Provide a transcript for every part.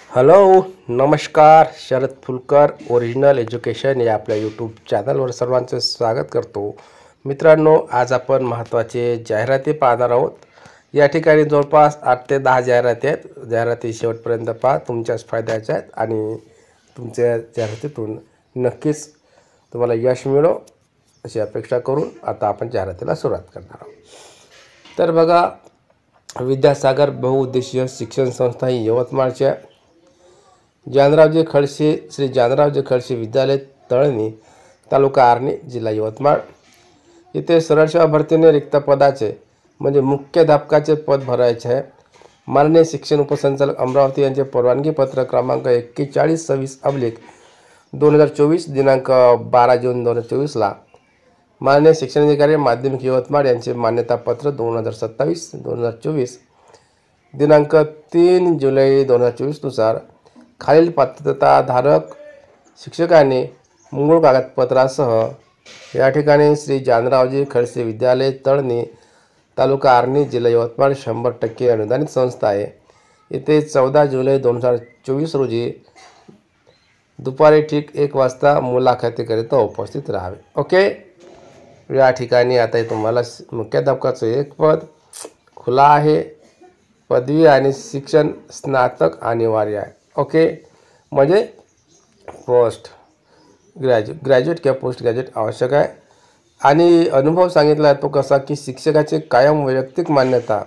Hello नमस्कार. Sharad Phulkar original education या आपल्या यूट्यूब चॅनलवर सर्वांचे स्वागत करतो. मित्रांनो, आज आपण महत्त्वाचे जाहिराती पाहणार आहोत. या ठिकाणी जवळपास 8 ते 10 जाहिराती आहेत. जाहिराती शेवटपर्यंत पहा, तुमच्याच फायद्याच्या आहेत आणि तुमच्या जाहिरातीतून नक्कीच तुम्हाला यश मिळो अशी अपेक्षा करून आता आपण जाहिरातीला सुरुवात करणार आहोत. तर बघा, विद्यासागर बहुउद्देशीय शिक्षण संस्था ही यवतमाळच्या जानरावजी खडसे श्री जानरावजी खडसे विद्यालय तळणी, तालुका आर्णी, जिल्हा यवतमाळ इथे सरळ सेवा भरतीने रिक्त पदाचे म्हणजे मुख्याध्यापकाचे पद भरायचे आहे. माननीय शिक्षण उपसंचालक अमरावती यांचे परवानगी पत्र क्रमांक 4126/2024 दिनांक 12 जून 2024ला माननीय शिक्षणाधिकारी माध्यमिक यवतमाळ यांचे मान्यतापत्र 2027-2024 दिनांक 3 जुलै 2024 नुसार खालील पात्रताधारक शिक्षकांनी मूळ कागदपत्रासह या ठिकाणी श्री जानरावजी खडसे विद्यालय तळणी, तालुका आर्णी, जिल्हा यवतमाळ 100% अनुदानित संस्था आहे. येथे 14 जुलै 2024 रोजी दुपारी ठीक 1 वाजता मुलाखतीकरिता उपस्थित राहावे. ओके. या ठिकाणी आता तुम्हाला मुख्याध्यापकाचं एक पद खुला आहे. पदवी आणि शिक्षण स्नातक अनिवार्य आहे. ओके, म्हणजे पोस्ट ग्रॅज्युएट किंवा पोस्ट ग्रॅज्युएट आवश्यक आहे. आणि अनुभव सांगितला आहे तो कसा की शिक्षकाचे कायम वैयक्तिक मान्यता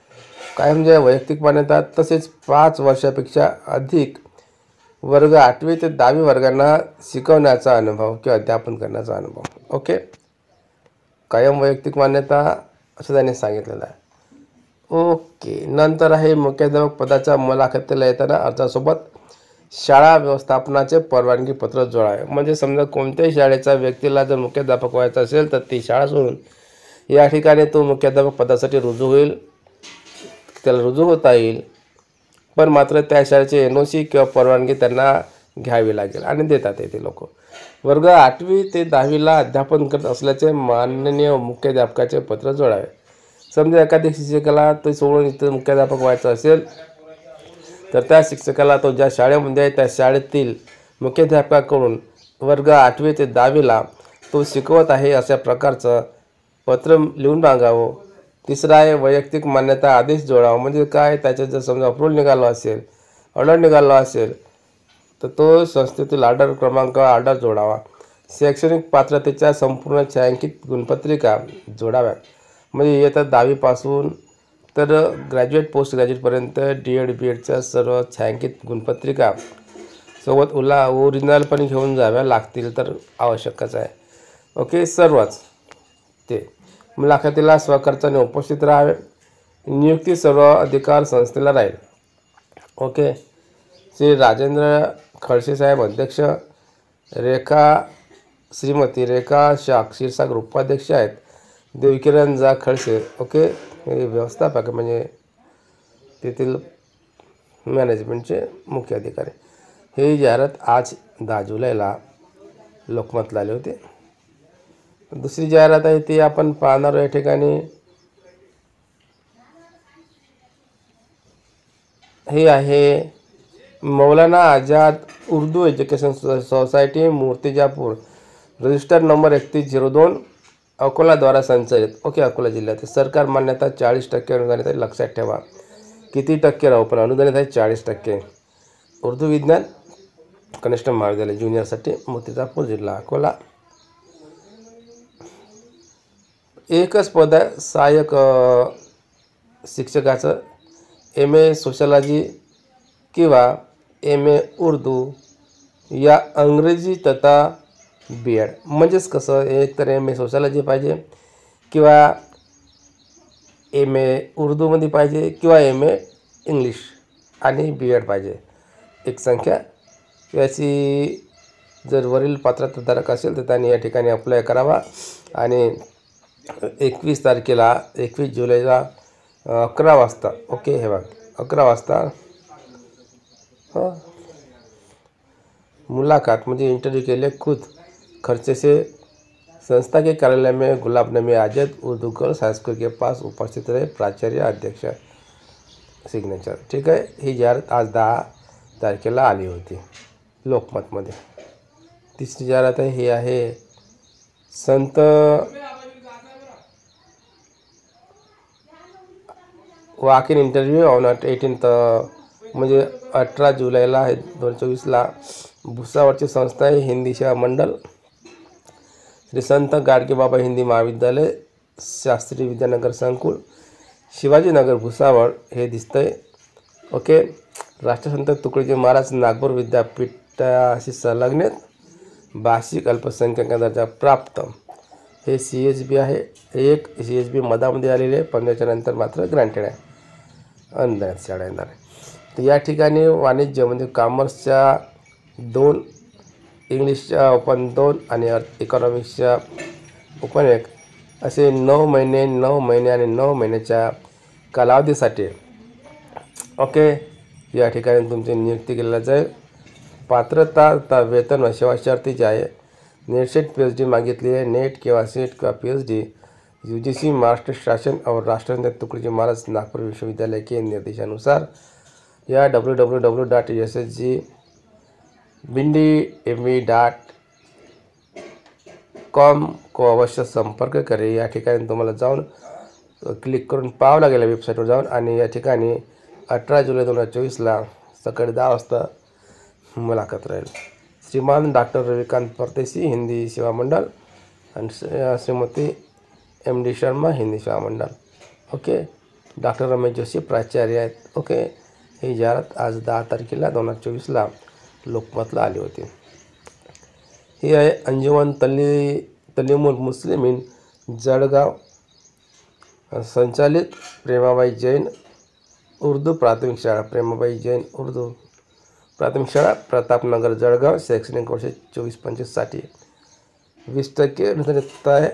तसेच 5 वर्षापेक्षा अधिक वर्ग 8वी ते 10वी वर्गांना शिकवण्याचा अनुभव किंवा अध्यापन करण्याचा अनुभव. ओके, कायम वैयक्तिक मान्यता असं त्याने सांगितलेलं आहे. ओके. नंतर आहे मुख्याध्यापक पदाच्या मुलाखतीला येताना अर्जासोबत शाळा व्यवस्थापनाचे परवानगी पत्र जोडावे. म्हणजे समजा कोणत्याही शाळेचा व्यक्तीला जर मुख्याध्यापक व्हायचा असेल तर ती शाळा सोडून या ठिकाणी तो मुख्याध्यापक पदासाठी रुजू होईल, त्याला रुजू होता येईल. पण मात्र त्या शाळेचे NOC किंवा परवानगी त्यांना घ्यावी लागेल आणि देतात ते लोक. वर्ग 8वी ते 10वीला अध्यापन करत असल्याचे माननीय मुख्याध्यापकाचे पत्र जोडावे. समजा एखाद्या शिक्षकाला ते सोडून इथं मुख्याध्यापक व्हायचं असेल तर त्या शिक्षकाला तो ज्या शाळेमध्ये आहे त्या शाळेतील मुख्याध्यापकाकडून वर्ग 8वी ते 10वीला तो शिकवत आहे अशा प्रकारचं पत्र लिहून मागावं. तिसरं आहे वैयक्तिक मान्यता आदेश जोडावा. म्हणजे काय, त्याच्यात जर समजा अप्रूव्हल निघालं असेल, ऑर्डर निघाला असेल तर तो संस्थेतील ऑर्डर जोडावा. शैक्षणिक पात्रतेच्या संपूर्ण छायांकित गुणपत्रिका जोडाव्या. म्हणजे इयत्ता 10वीपासून तर ग्रॅज्युएट पोस्ट ग्रॅज्युएटपर्यंत DED BEdच्या सर्व छायांकित गुणपत्रिका सोबत ओरिजिनल पण घेऊन जाव्या लागतील तर आवश्यकच आहे. ओके, सर्वच ते मुलाखतीला स्वखर्चाने उपस्थित राहावे. नियुक्ती सर्व अधिकार संस्थेला राहील. ओके. श्री राजेंद्र खडसे साहेब अध्यक्ष, श्रीमती रेखा शाह क्षीरसागर उपाध्यक्ष आहेत, देवकिरण जा खडसे ओके हे व्यवस्थापक म्हणजे तेथील मॅनेजमेंटचे मुख्य अधिकारी. हे जाहिरात आज 10 जुलैला लोकमतला आले होते. दुसरी जाहिरात आहे ती आपण पाहणार या ठिकाणी. हे आहे Maulana Azad Urdu education society Murtizapur, register number 3102 अकोलाद्वारा संचालित. ओके, अकोला जिल्ह्यात. सरकार मान्यता 40% अनुदानित आहे. लक्षात ठेवा किती टक्के राहू पण अनुदानित आहे 40%. उर्दू विज्ञान कनिष्ठ महाविद्यालय ज्युनियरसाठी मूर्तिजापूर, जिल्हा अकोला. एकच पद आहे सहाय्यक शिक्षकाचं. MA सोशलॉजी किंवा MA उर्दू या इंग्रजी तथा BEd. म्हणजेच कसं, एक तर MA सोशलॉजी पाहिजे किंवा MA उर्दूमध्ये पाहिजे किंवा MA इंग्लिश आणि BEd पाहिजे. एक संख्या याची जर वरील पात्रताधारक असेल तर त्यांनी या ठिकाणी अप्लाय करावा. आणि 21 जुलैला 11 वाजता ओके हे बघ 11 वाजता मुलाकात म्हणजे इंटरव्यू के लिए खुद खर्चे से संस्था के कार्यालय में Gulab Nabi Azad Urdu girls high school के पास उपस्थित रहे. प्राचार्य, अध्यक्ष, सिग्नेचर. ठीक आहे. ही जाहिरात आज 10 तारखेला आली होती लोकमतमध्ये. तिसरी जाहिरात आहे ही आहे संत वॉक इन इंटरव्ह्यू ऑन 18 म्हणजे 18 जुलैला 2024ला भुसावळची संस्था आहे हिंदी सेवा मंडळ, श्री संत गाडगेबाबा हिंदी महाविद्यालय, शास्त्री विद्यानगर संकुल, शिवाजीनगर भुसावळ हे दिसतंय. ओके. राष्ट्रसंत तुकडोजी महाराज नागपूर विद्यापीठाशी संलग्नित, भाषिक अल्पसंख्याक दर्जा प्राप्त. हे CHB आहे. एक CHB मधामध्ये आलेले आहे, 15च्या नंतर मात्र ग्रँटेड आहे, अनुदानित शाळा येणार आहे. तर या ठिकाणी वाणिज्य म्हणजे कॉमर्सच्या 2, इंग्लिशच्या ओपन 2 आणि इकॉनॉमिक्सच्या ओपन 1 असे 9 महिने 9 महिने आणि 9 महिन्याच्या कालावधीसाठी ओके या ठिकाणी तुमची नियुक्ती केली जाईल. पात्रता वेतन व सेवा शर्ती जे आहे नेट PhD मागितली आहे. नेट किंवा सेट किंवा PhD UGC महाराष्ट्र शासन और राष्ट्रसंत तुकडोजी महाराज नागपुर विश्वविद्यालय के निर्देशानुसार या www.ssgbindi.com को अवश्य संपर्क करे. या ठिकाणी तुम्हाला जाऊन क्लिक करून पाहावं लागेल वेबसाईटवर जाऊन. आणि या ठिकाणी 18 जुलै 2024ला सकाळी 10 वाजता मुलाखत राहील. श्रीमान डॉक्टर रविकांत परदेशी हिंदी सेवा मंडळ आणि श्रीमती MD शर्मा हिंदी सेवा मंडळ. ओके. डॉक्टर रमेश जोशी प्राचार्य आहेत. ओके. ही जाहिरात आज 10 तारखेला 2024ला लोकमतला आली होती. ही आहे अंजुमन तलीमुल मुस्लिमीन जळगाव संचालित प्रेमाबाई जैन उर्दू प्राथमिक शाळा, प्रेमाबाई जैन उर्दू प्राथमिक शाळा, प्रतापनगर जळगाव. शैक्षणिक वर्ष 24-25साठी 20% अनुदानित आहे.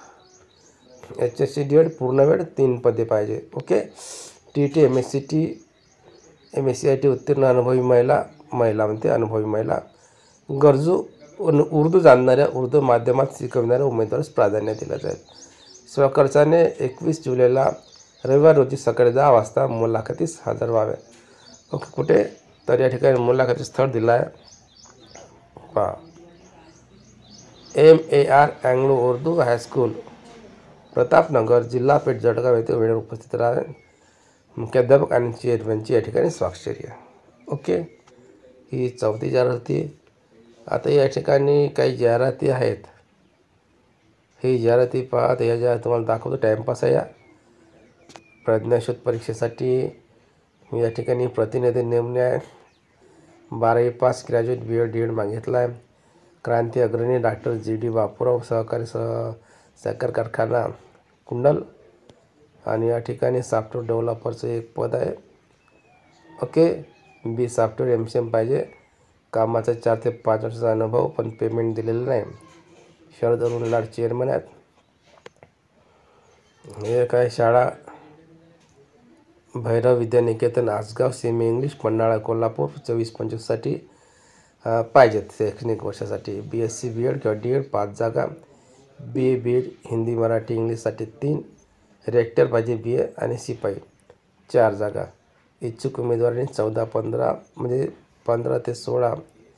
HSC DED पूर्ण वेळ 3 पदे पाहिजे. ओके. TT MSc IT उत्तीर्ण अनुभवी महिला म्हणते अनुभवी महिला गरजू उर्दू जाणणाऱ्या उर्दू माध्यमात शिकवणाऱ्या उमेदवारास प्राधान्य दिलं जाईल. स्वखर्चाने 21 जुलैला रविवार रोजी सकाळी 10 वाजता मुलाखतीस हजर व्हावे. ओके. कुठे तर या ठिकाणी मुलाखती स्थळ दिलं आहे पहा. MAR Anglo Urdu high school Pratapnagar जिल्हा पेठ जळगाव येथे वेळेवर उपस्थित राहा. मुख्याध्यापक आणि चेअरमॅनची या ठिकाणी स्वाक्षरी आहे. ओके. ही 4थी जाहिरात होती. आता या ठिकाणी काही जाहिराती आहेत. ही जाहिराती पहा. तर या जाहिरात तुम्हाला दाखवतो. टाईमपास आहे. या प्रज्ञाशोध परीक्षेसाठी या ठिकाणी प्रतिनिधी नेमणे आहे. 12वी पास ग्रॅज्युएट BEd DED मागितला आहे. क्रांती अग्रणी डॉक्टर GD बापूराव सहकारी साखर कारखाना कुंडल. आणि या ठिकाणी सॉफ्टवेअर डेव्हलपरचं एक पद आहे. ओके. B सॉफ्टवेअर MCM पाहिजे. कामाचा 4 ते 5 वर्षाचा अनुभव, पण पेमेंट दिलेलं नाही. शरद अरुण लाड चेअरमन आहेत. हे काय शाळा भैरव विद्यानिकेतन आसगाव सेमी इंग्लिश पन्हाळा कोल्हापूर 24-25साठी पाहिजेत. शैक्षणिक वर्षासाठी BSc BEd किंवा DED 5 जागा. BA BEd हिंदी मराठी इंग्लिशसाठी 3. रेक्टर पाहिजे BA आणि शिपाई 4 जागा. इच्छुक उमेदवारांनी 14-15 म्हणजे 15 ते 16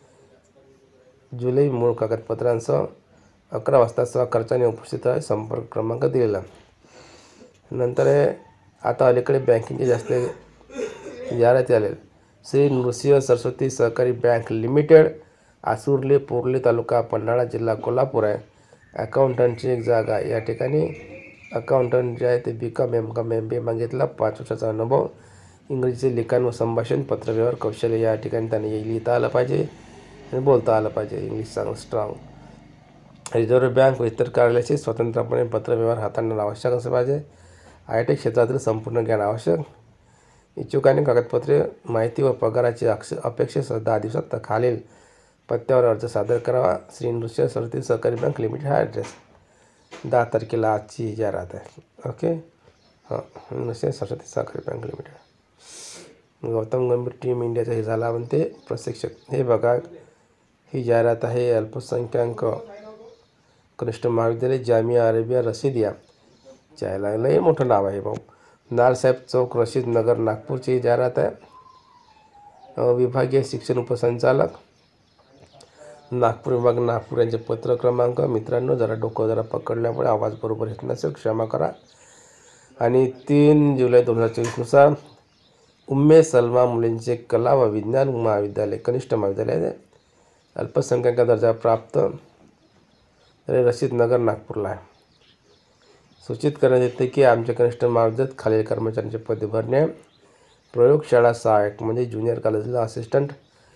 जुलै मूळ कागदपत्रांसह 11 वाजता स्वखर्चाने उपस्थित आहे. संपर्क क्रमांक दिलेला. नंतर आता अलीकडे बँकिंगचे जास्त जाहिराती आलेले. श्री नृसिंह सरस्वती सहकारी बँक लिमिटेड आसुर्ले पोर्ले तालुका पन्हाळा जिल्हा कोल्हापूर आहे. अकाउंटंटची एक जागा. या ठिकाणी अकाउंटंट जे आहे ते BCom MCom MBA मागितला. 5 वर्षाचा अनुभव. इंग्रजीचे लिखाण व संभाषण पत्रव्यवहार कौशल्य या ठिकाणी त्यांनी लिहिता आलं पाहिजे आणि बोलता आलं पाहिजे. इंग्लिश चांगलं स्ट्रॉंग. रिझर्व्ह बँक व इतर कार्यालयाशी स्वतंत्रपणे पत्रव्यवहार हाताळणं आवश्यक असं पाहिजे. IT क्षेत्रातील संपूर्ण ज्ञान आवश्यक. इच्छुकांनी कागदपत्रे माहिती व पगाराची अपेक्षेसह 10 दिवसात खालील पत्त्यावर अर्ज सादर करावा. श्री नृसिंह सरस्वती सहकारी बँक लिमिटेड हा ॲड्रेस. 10 तारखेला आजची जाहिरात आहे. ओके. नृसिंह सरस्वती सहकारी बँक लिमिटेड. गौतम गंभीर टीम इंडियाचा हे झाला म्हणते प्रशिक्षक. हे बघा ही जाहिरात आहे. अल्पसंख्याक कनिष्ठ महाविद्यालय जामिया अरेबिया रशिदिया चायला लय मोठं नाव आहे भाऊ. नालसाहेब चौक रशीद नगर नागपूरची जाहिरात आहे. विभागीय शिक्षण उपसंचालक नागपूर विभाग, नागपूर यांचे पत्र क्रमांक. मित्रांनो, जरा डोकं जरा पकडल्यामुळे आवाज बरोबर येत नसेल, क्षमा करा. आणि 3 जुलै 2024 उम्मे सलमा मुलींचे कला व विज्ञान महाविद्यालय, कनिष्ठ महाविद्यालय, अल्पसंख्याक दर्जा प्राप्त, रशीद नगर, नागपूरला आहे. सूचित करण्यात येते की आमच्या कनिष्ठ महाविद्यालयात खालील कर्मचाऱ्यांचे पदे भरणे. प्रयोगशाळा सहाय्यक म्हणजे ज्युनियर कॉलेजला असिस्टंट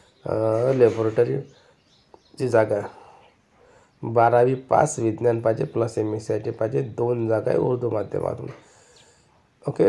लॅबोरेटरीची जागा. 12वी पास विज्ञान पाहिजे प्लस MSc पाहिजे. 2 जागा आहे उर्दू माध्यमातून. ओके.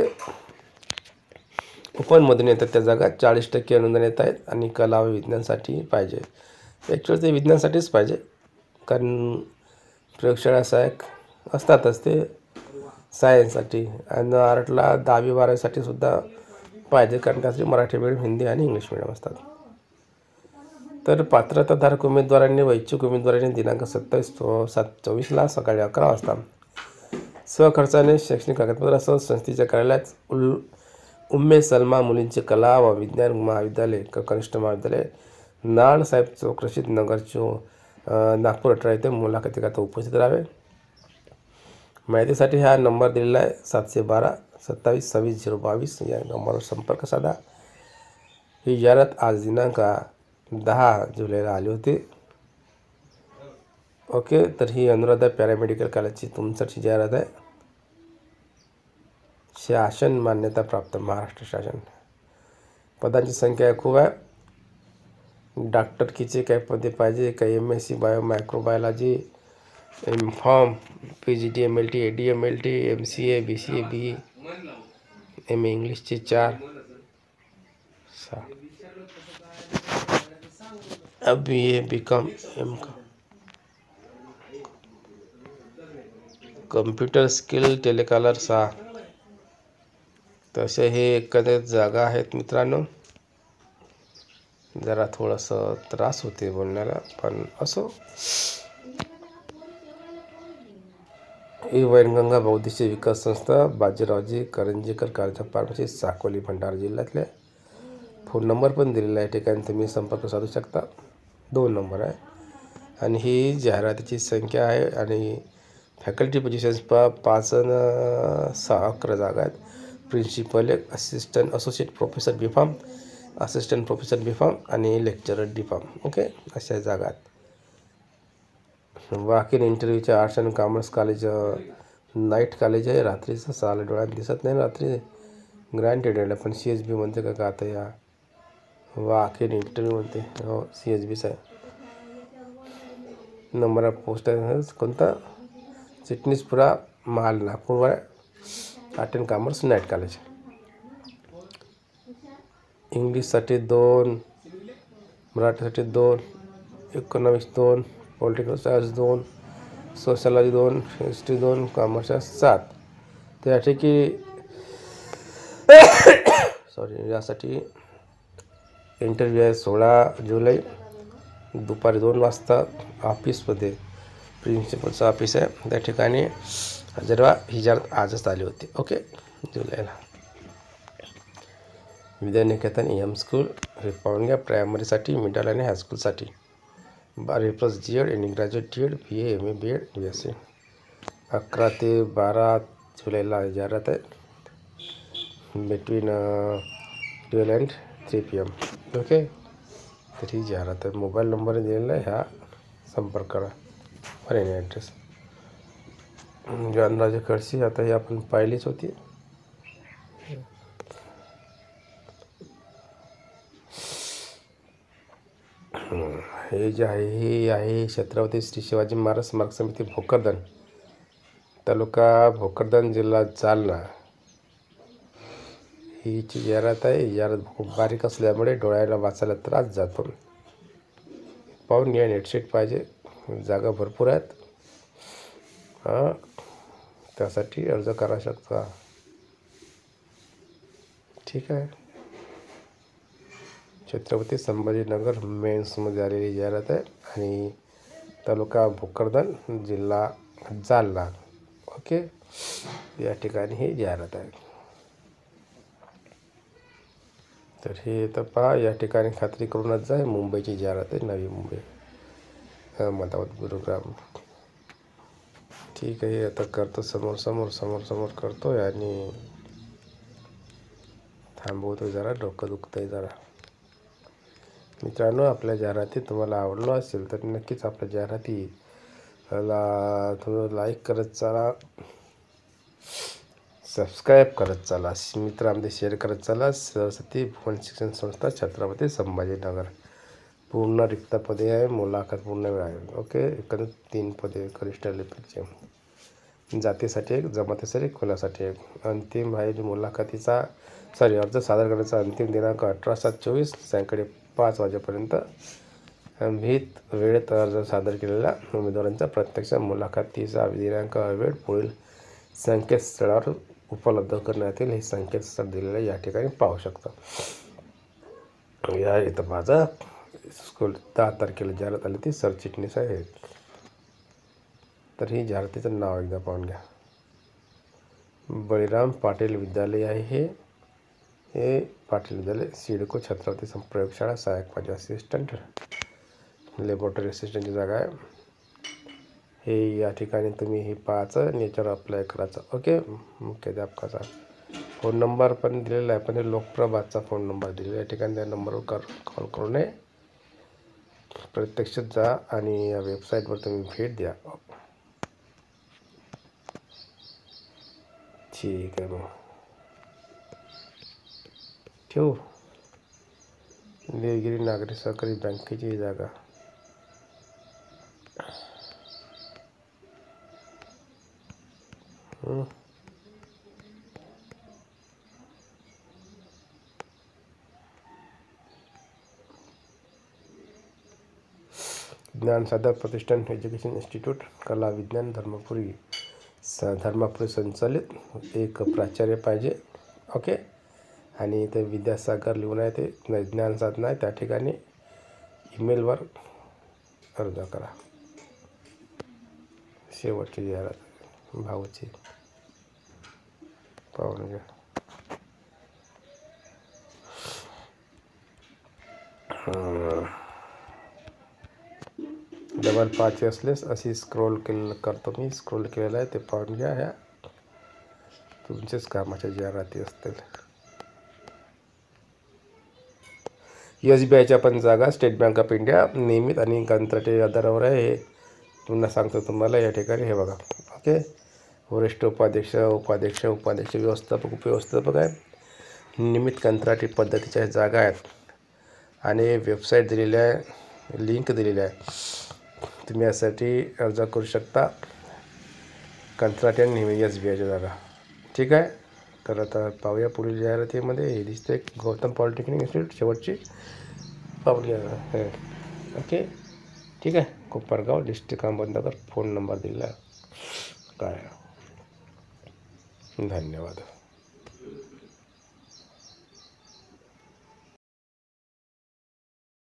ओपनमधून येतात त्या जागा. 40% अनुदान येत आहेत आणि कला व विज्ञानसाठी पाहिजे. ॲक्च्युअली ते विज्ञानसाठीच पाहिजे, कारण प्रयोगशाळा सहाय्यक असतातच ते सायन्ससाठी. आणि आर्टला 10वी 12वीसाठी सुद्धा पाहिजे, कारण त्यासाठी मराठी मीडियम, हिंदी आणि इंग्लिश मीडियम असतात. तर पात्रताधारक उमेदवारांनी व इच्छुक उमेदवारांनी दिनांक 27/7/24 सकाळी 11 वाजता स्वखर्चाने शैक्षणिक कागदपत्रासह संस्थेच्या कार्यालयात उम्मे सलमा मुलींचे कला व विज्ञान महाविद्यालय कनिष्ठ महाविद्यालय, नाळसाहेब चौक, रशीद नगर, नागपूर 18 येथे मुलाखतीकरता उपस्थित राहावे. माहितीसाठी हा नंबर दिलेला आहे 712-27-26-022 या नंबरवर संपर्क साधा. ही जाहिरात आज दिनांक 10 जुलैला आली होती. ओके. तर ही अनुराधा पॅरामेडिकल कॉलेजची तुमच्याची जाहिरात आहे. शासन मान्यता प्राप्त, महाराष्ट्र शासन. पदांची संख्या खूप आहे. डॉक्टरकीचे काही पदे पाहिजे, काही MSc bio microbiology, MPharm, PGT, MLT, AD, MLT, MCA, BCA, BE, MA इंग्लिशचे 4. BA, BCom, MCom. Computer skill telecaller 6. तसे हे एखाद्या जागा आहेत मित्रांनो. जरा थोडंसं त्रास होते बोलण्याला, पण असो. ही वैनगंगा बौद्धिस्ट विकास संस्था, Bajiraoji Karanjikar college of pharmacy, Sakoli, Bhandara जिल्ह्यातले. फोन नंबर पण दिलेला आहे, ठिकाणी तुम्ही संपर्क साधू शकता. 2 नंबर आहे. आणि ही जाहिरातीची संख्या आहे. आणि फॅकल्टी पोझिशन्स 5 आणि 6 11 जागा आहेत. प्रिन्सिपल एक, assistant associate professor B.Pharm, assistant professor B.Pharm आणि लेक्चरर D.Pharm. ओके. अशा जागा आहेत. वाकिन इंटरव्ह्यूचे arts and commerce college night college आहे. रात्रीचं 6ला डोळ्यात दिसत नाही रात्री, ग्रँटेड आहे, पण CSB म्हणते का आता या वाकिन इंटरव्ह्यू म्हणते. हो, CSBच आहे. नंबर ऑफ पोस्ट आहे कोणता? चिटणीसपुरा, महाल, नागपूर आहे. Art and commerce night college. इंग्लिशसाठी 2, मराठीसाठी 2, economics 2, political science 2, sociology 2, history 2, commerce 7. त्यासाठी यासाठी इंटरव्ह्यू आहे 16 जुलै दुपारी 2 वाजता ऑफिसमध्ये. प्रिन्सिपलचं ऑफिस आहे त्या ठिकाणी हजर व्हा. ही जाहिरात आजच आली होती. ओके. जुलैला. विद्यानिकेतन EM स्कूल हे पाहून घ्या. प्रायमरीसाठी, मिडल आणि हायस्कूलसाठी. 12+ GED आणि graduate GED, BA, MA, BEd, BSc. 11 ते 12 जुलैला जाहिरात आहे. Between 12 and 3 PM. ओके. तर ही जाहिरात आहे. मोबाईल नंबर दिलेला आहे, ह्या संपर्क करा. और एनी ॲड्रेस. जानराजे खडसी, आता ही आपण पाहिलीच होती. हे जे आहे हे आहे छत्रपती श्री शिवाजी महाराज स्मारक समिती, भोकरदन, तालुका भोकरदन, जिल्हा जालना. ही जी जाहिरात आहे, ही जाहिरात खूप बारीक असल्यामुळे डोळ्याला वाचायला त्रास जातो. पाहून घ्या. नेटशीट पाहिजे. जागा भरपूर आहेत. हां, त्यासाठी अर्ज करा शकता. ठीक आहे. छत्रपती संभाजीनगर मेन्समध्ये आलेली जाहिरात आहे आणि तालुका भोकरदन, जिल्हा जालना. ओके. या ठिकाणी ही जाहिरात आहे. तर हे तर पहा, या ठिकाणी खात्री करूनच जाय. मुंबईची जाहिरात आहे, नवी मुंबई, अहमदाबाद, गुरुग्राम. ठीक आहे, आता करतो, समोर करतोय आणि थांबवतो जरा, डोकं दुखतंय जरा. मित्रांनो, आपल्या जाहिराती तुम्हाला आवडलो असेल तर नक्कीच आपल्या जाहिरातीला तुम्ही लाईक करत चला, सबस्क्राईब करत चला, मित्रांमध्ये शेअर करत चला. सरस्वती भुवन शिक्षण संस्था, छत्रपती संभाजीनगर. पूर्ण रिक्त पदे आहे, मुलाखत पूर्ण वेळ आहे. ओके, एकंदर 3 पदे कनिष्ठ लिपिकचे. जातीसाठी एक, जमातीसाठी, कुलासाठी एक. अंतिम आहे मुलाखतीचा अर्ज सादर करण्याचा अंतिम दिनांक 18/7/24 सायंकाळी 5 वाजेपर्यंत. विहित वेळेत अर्ज सादर केलेल्या उमेदवारांचा प्रत्यक्ष मुलाखतीचा दिनांक वेळ पुढील संकेतस्थळावर उपलब्ध करण्यात येईल. हे संकेतस्थळ दिलेलं या ठिकाणी पाहू शकता. या इथं माझा स्कूल 10 तारखेला जाहिरात आली, ती सरचिटणीस आहे. तर ही जाहिरातीचं नाव एकदा पाहून घ्या. बळीराम पाटील विद्यालय आहे हे पाटील विद्यालय, सिडको, छत्रपती प्रयोगशाळा, सहाय्यक माझे असिस्टंट, लॅबोरेटरी असिस्टंटची जागा आहे. हे या ठिकाणी तुम्ही हे पाहायचं, याच्यावर अप्लाय करायचं. ओके, मुख्याध्यापकाचा फोन नंबर पण दिलेला आहे, पण हे लोकप्रभातचा फोन नंबर दिलेला आहे. या ठिकाणी त्या नंबरवर कॉल करू नये, प्रत्यक्षात जा आणि या वेबसाईटवर तुम्ही भेट द्या. ठीक आहे, मग ठेवू. देवगिरी नागरी सहकारी बँकेची जागा. ज्ञानसाधक प्रतिष्ठान एज्युकेशन इन्स्टिट्यूट, कला विज्ञान, धर्मपुरी संचालित. एक प्राचार्य पाहिजे. ओके, आणि इथे विद्यासागर लिहून आहे, ते ज्ञान साधना आहे. त्या ठिकाणी ईमेलवर अर्ज करा. शेवटची जाहिरात भाऊची पाहून घ्या. डबल 5 असलेस अशी स्क्रोल करतो मी, स्क्रोल केलेलं आहे, ते पाहून घ्या. ह्या तुमचेच कामाच्या जाहिराती असतील. SBIच्या पण जागा, स्टेट बँक ऑफ इंडिया, नियमित आणि कंत्राटी आधारावर आहे. हे पुन्हा सांगतो तुम्हाला. या ठिकाणी हे बघा. ओके, वरिष्ठ उपाध्यक्ष, व्यवस्थापक, उपव्यवस्थापक आहे. नियमित कंत्राटी पद्धतीच्या जागा आहेत आणि वेबसाईट दिलेली आहे, लिंक दिलेली आहे. तुम्ही यासाठी अर्ज करू शकता. कंत्राटी आणि नियमित SBIच्या जागा. ठीक आहे, तर आता पाहूया पुढील जाहिरातीमध्ये. हे दिसते गौतम पॉलिटेक्निक इन्स्टिट्यूट, शेवटची पाहून घ्या. ओके, ठीक आहे. Kopargaon, district Ahmednagar. Phone number दिला काय. धन्यवाद.